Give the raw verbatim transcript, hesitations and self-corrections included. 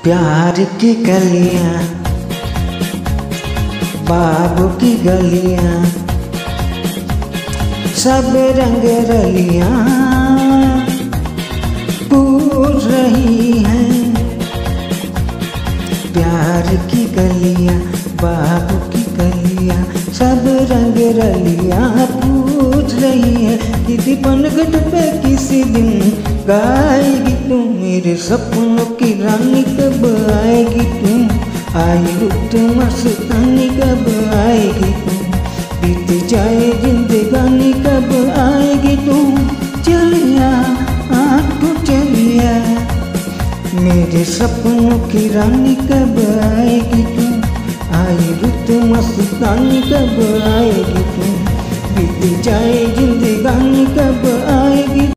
प्यार की कलियां, बाबू की गलियां, सब रंग रलियां पूछ रही हैं। प्यार की गलियां, बाबू की गलियां, सब रंग रलियां पूछ रही है। दीदी पनघट पे किसी दिन गाएगी तू, मेरे सपनों की रानी कब आएगी तू, आई रुत मस्तानी कब आएगी तू, बीत जाए जिंदगानी कब आएगी तू। चलिया आंखों चलिया, मेरे सपनों की रानी कब आएगी तू, आई रुत मस्तानी कब आएगी तू, बीत जाए जिंदगानी कब आएगी।